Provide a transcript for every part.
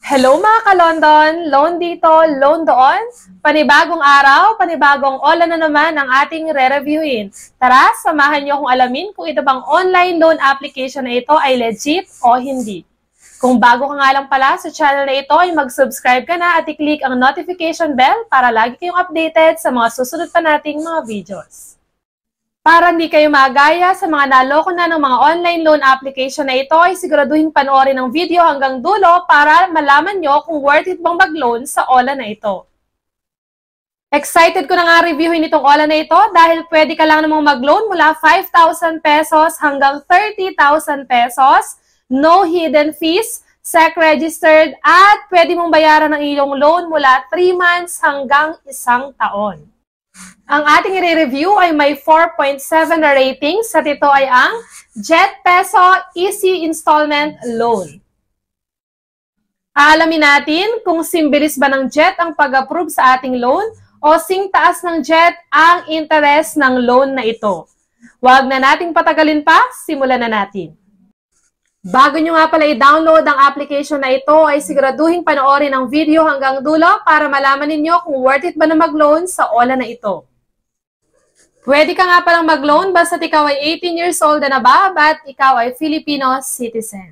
Hello mga ka-London! Loan dito, loan doon. Panibagong araw, panibagong ola na naman ang ating re-reviewin. Tara, samahan niyo akong alamin kung ito bang online loan application na ito ay legit o hindi. Kung bago ka nga lang pala sa channel na ito, ay mag-subscribe ka na at i-click ang notification bell para lagi kayong updated sa mga susunod pa nating mga videos. Para hindi kayo magaya sa mga naloko na ng mga online loan application na ito, ay siguraduhin panoorin ang video hanggang dulo para malaman nyo kung worth it bang mag-loan sa OLA na ito. Excited ko na nga reviewin itong OLA na ito dahil pwede ka lang namang mag-loan mula 5,000 pesos hanggang 30,000 pesos, no hidden fees, SEC registered, at pwede mong bayaran ng iyong loan mula 3 months hanggang 1 taon. Ang ating i-review ay may 4.7 na ratings at ito ay ang Jet Peso Easy Installment Loan. Aalamin natin kung simbilis ba ng Jet ang pag-approve sa ating loan o sing taas ng Jet ang interest ng loan na ito. Huwag na nating patagalin pa, simulan na natin. Bago nyo nga pala i-download ang application na ito, ay siguraduhin panoorin ang video hanggang dulo para malaman ninyo kung worth it ba na mag-loan sa OLA na ito. Pwede ka nga palang mag-loan basta't ikaw ay 18 years old and above at ikaw ay Filipino citizen.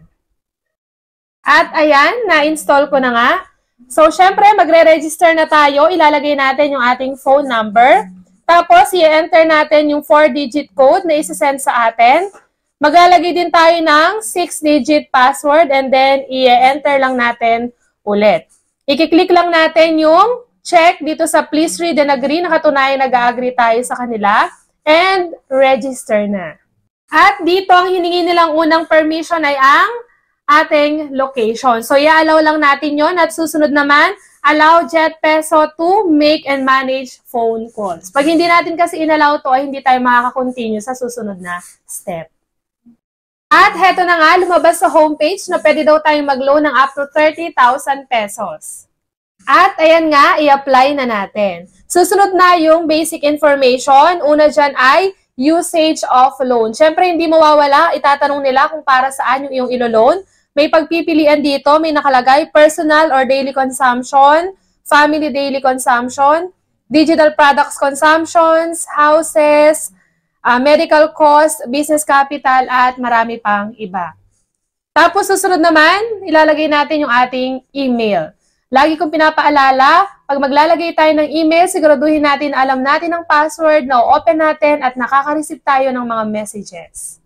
At ayan, na-install ko na nga. So, syempre, magre-register na tayo. Ilalagay natin yung ating phone number. Tapos, i-enter natin yung 4-digit code na isa-send sa atin. Maglalagay din tayo ng 6-digit password and then i-enter lang natin ulit. I-click lang natin yung check dito sa please read and agree na katunayan nag-agree tayo sa kanila and register na. At dito ang hiningi nilang unang permission ay ang ating location. So i-allow lang natin yon at susunod naman, allow Jet Peso to make and manage phone calls. Pag hindi natin kasi inallow to ay hindi tayo makaka-continue sa susunod na step. At heto na nga, lumabas sa homepage na pwede daw tayong mag-loan ng up to 30,000 pesos. At ayan nga, i-apply na natin. Susunod na yung basic information. Una dyan ay usage of loan. Siyempre, hindi mawawala. Itatanong nila kung para saan yung iyong ilo-loan. May pagpipilian dito. May nakalagay personal or daily consumption, family daily consumption, digital products consumptions, houses, medical cost, business capital, at marami pang iba. Tapos, susunod naman, ilalagay natin yung ating email. Lagi kong pinapaalala, pag maglalagay tayo ng email, siguraduhin natin alam natin ang password, na-open natin, at nakaka-receive tayo ng mga messages.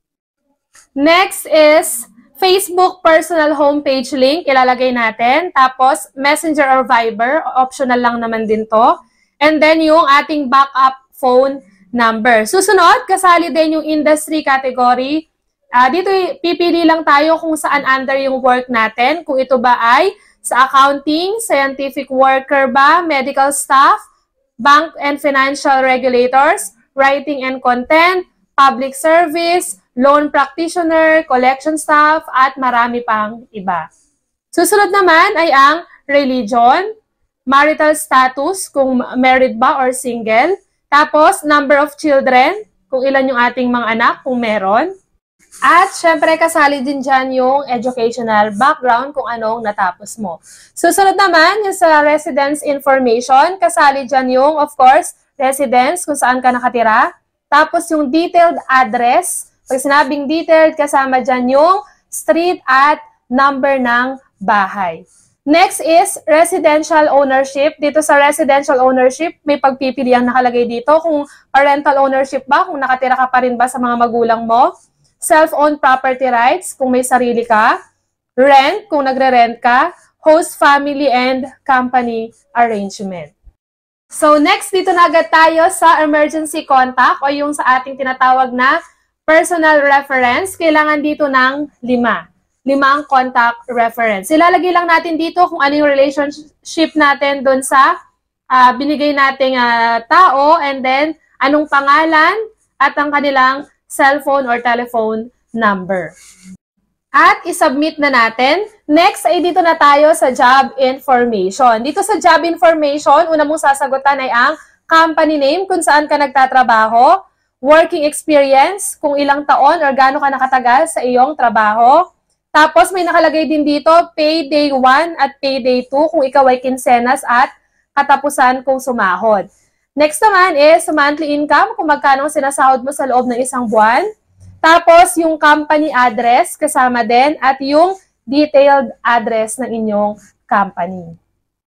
Next is Facebook personal homepage link, ilalagay natin. Tapos, Messenger or Viber, optional lang naman din to. And then, yung ating backup phone number. Susunod, kasali din yung industry category. Dito, pipili lang tayo kung saan under yung work natin. Kung ito ba ay sa accounting, scientific worker ba, medical staff, bank and financial regulators, writing and content, public service, loan practitioner, collection staff, at marami pang iba. Susunod naman ay ang religion, marital status, kung married ba or single, tapos, number of children, kung ilan yung ating mga anak, kung meron. At, syempre, kasali din dyan yung educational background kung anong natapos mo. Susunod naman, yung sa residence information, kasali dyan yung, of course, residence, kung saan ka nakatira. Tapos, yung detailed address. Pag sinabing detailed, kasama dyan yung street at number ng bahay. Next is residential ownership. Dito sa residential ownership, may pagpipili ang nakalagay dito kung parental ownership ba, kung nakatira ka pa rin ba sa mga magulang mo. Self-owned property rights, kung may sarili ka. Rent, kung nagre-rent ka. Host family and company arrangement. So next, dito na agad tayo sa emergency contact o yung sa ating tinatawag na personal reference. Kailangan dito ng 5 ang contact reference. Ilalagay lang natin dito kung ano yung relationship natin doon sa binigay nating tao and then anong pangalan at ang kanilang cellphone or telephone number. At isubmit na natin. Next ay dito na tayo sa job information. Dito sa job information, una mong sasagutan ay ang company name kung saan ka nagtatrabaho, working experience, kung ilang taon or gaano ka nakatagal sa iyong trabaho, Tapos may nakalagay din dito, payday 1 at payday 2 kung ikaw ay kinsenas at katapusan kung sumahod. Next naman is monthly income, kung magkano sinasahod mo sa loob ng isang buwan. Tapos yung company address kasama din at yung detailed address ng inyong company.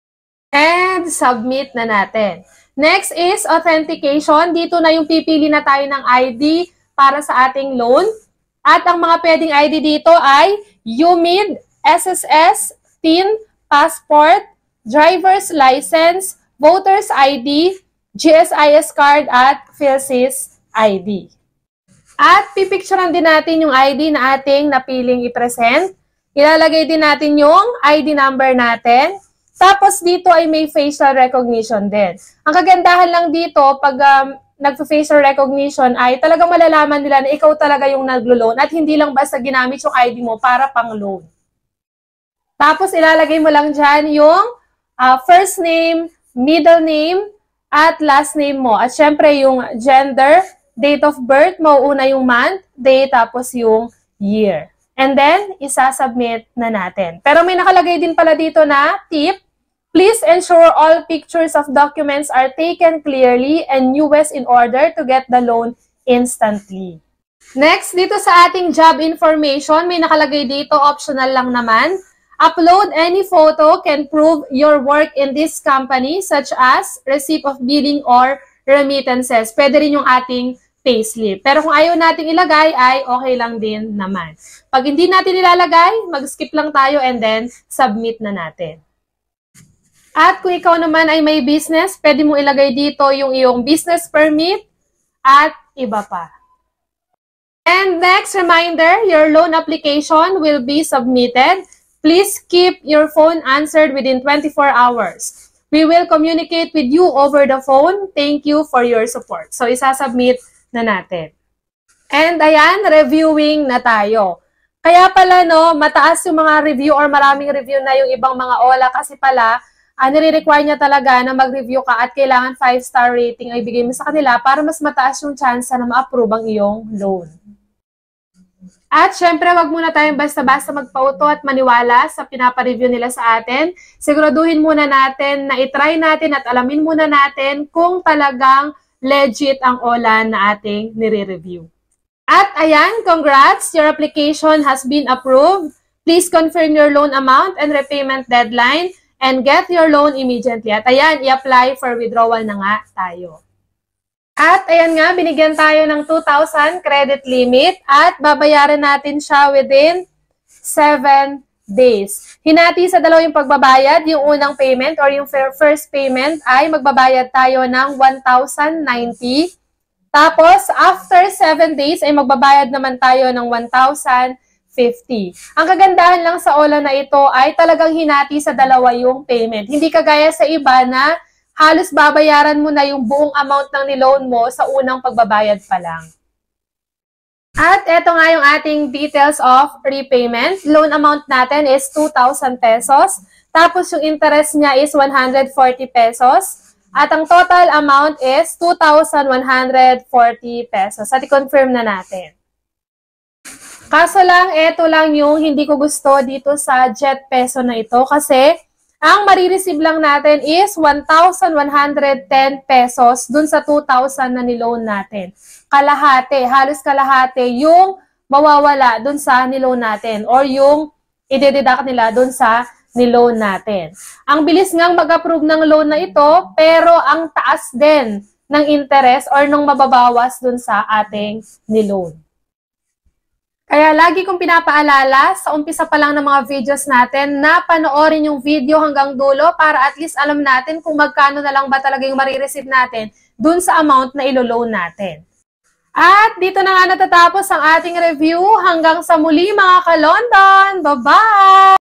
And submit na natin. Next is authentication. Dito na yung pipili na tayo ng ID para sa ating loan. At ang mga pwedeng ID dito ay UMID, SSS, TIN, passport, driver's license, voter's ID, GSIS card at PhilSys ID. At pipicturean din natin yung ID na ating napiling i-present. Ilalagay din natin yung ID number natin. Tapos dito ay may facial recognition din. Ang kagandahan lang dito, pag nagpa-facial recognition ay talagang malalaman nila na ikaw talaga yung naglo-loan at hindi lang basta ginamit yung ID mo para pang-loan. Tapos ilalagay mo lang dyan yung first name, middle name, at last name mo. At syempre yung gender, date of birth, mauuna yung month, day, tapos yung year. And then, isasubmit na natin. Pero may nakalagay din pala dito na tip. Please ensure all pictures of documents are taken clearly and newest in order to get the loan instantly. Next, dito sa ating job information, may nakalagay dito, optional lang naman. Upload any photo can prove your work in this company such as receipt of billing or remittances. Pwede rin yung ating payslip. Pero kung ayaw nating ilagay ay okay lang din naman. Pag hindi natin ilalagay, mag-skip lang tayo and then submit na natin. At kung ikaw naman ay may business, pwede mo ilagay dito yung iyong business permit at iba pa. And next reminder, your loan application will be submitted. Please keep your phone answered within 24 hours. We will communicate with you over the phone. Thank you for your support. So, isasubmit na natin. And ayan, reviewing na tayo. Kaya pala, no, mataas yung mga review or maraming review na yung ibang mga OLA kasi pala, nire-require niya talaga na mag-review ka at kailangan 5-star rating ay bigay mo sa kanila para mas mataas yung chance na ma-approve ang iyong loan. At syempre, wag muna tayong basta-basta magpauto at maniwala sa pinapa-review nila sa atin. Siguraduhin muna natin na itry natin at alamin muna natin kung talagang legit ang OLA na ating nire-review. At ayan, congrats! Your application has been approved. Please confirm your loan amount and repayment deadline and get your loan immediately. At ayan, i-apply for withdrawal na nga tayo. At ayan nga, binigyan tayo ng 2,000 credit limit at babayaran natin siya within 7 days. Hinati sa dalawa yung pagbabayad, yung unang payment or yung first payment ay magbabayad tayo ng 1,090. Tapos, after 7 days ay magbabayad naman tayo ng 1,050. Ang kagandahan lang sa OLA na ito ay talagang hinati sa dalawa yung payment. Hindi kagaya sa iba na halos babayaran mo na yung buong amount ng niloan mo sa unang pagbabayad pa lang. At eto nga yung ating details of repayment. Loan amount natin is 2,000 pesos. Tapos yung interest niya is 140 pesos. At ang total amount is 2,140 pesos. At i-confirm na natin. Kaso lang, eto lang yung hindi ko gusto dito sa Jet Peso na ito kasi ang marireceive lang natin is 1,110 pesos dun sa 2,000 na niloan natin. Kalahati, halos kalahati yung mawawala dun sa niloan natin or yung i-deduct nila dun sa niloan natin. Ang bilis ngang mag-approve ng loan na ito pero ang taas din ng interest or nung mababawas dun sa ating niloan. Kaya lagi kong pinapaalala sa umpisa pa lang ng mga videos natin na panoorin yung video hanggang dulo para at least alam natin kung magkano na lang ba talaga yung marireceive natin dun sa amount na ilo-loan natin. At dito na nga natatapos ang ating review. Hanggang sa muli mga ka-London. Bye-bye!